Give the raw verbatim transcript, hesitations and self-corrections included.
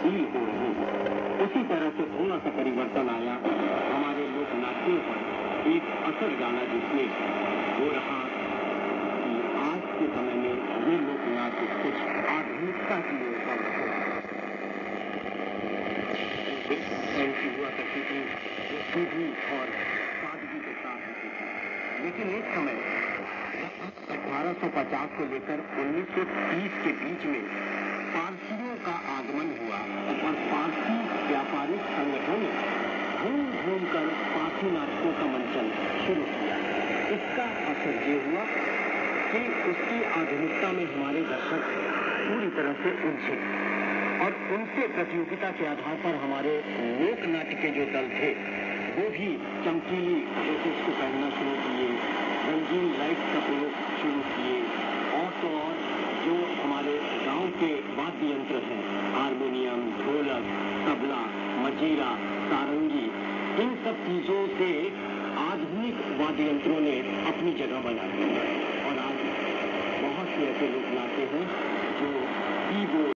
तब्दील हो रहे हैं। उसी तरह से थोड़ा सा परिवर्तन आया हमारे लोक नाट्यों पर एक असर डाला, जिसमें हो रहा कि आज के समय में ये लोक नाट्य कुछ आधुनिकता की ओर बढ़ रहे हैं। ऐसी हुआ करती थी जो सीधी और सादगी के साथ होती थी, लेकिन एक समय अठारह सौ पचास से लेकर उन्नीस सौ तीस के बीच में पारसियों का आगमन हुआ और पारसी व्यापारिक संगठनों ने घूम घूम कर पारसी नाटकों का मंचन शुरू किया। इसका असर ये हुआ कि उसकी आधुनिकता में हमारे दर्शक पूरी तरह से उलझे और उनसे प्रतियोगिता के आधार पर हमारे लोक नाट्य के जो दल थे वो भी चमकीली ड्रेसेस को पहनना शुरू किए, रंगीन लाइट का प्रयोग शुरू किए, और तो और जो हमारे गांव के वाद्य यंत्र हैं, हारमोनियम, ढोलक, तबला, मजीरा, सारंगी, इन सब चीजों से आधुनिक वाद्य यंत्रों ने अपनी जगह बना ली और आज बहुत से ऐसे लोग नाट्य हैं जो कीबोर्ड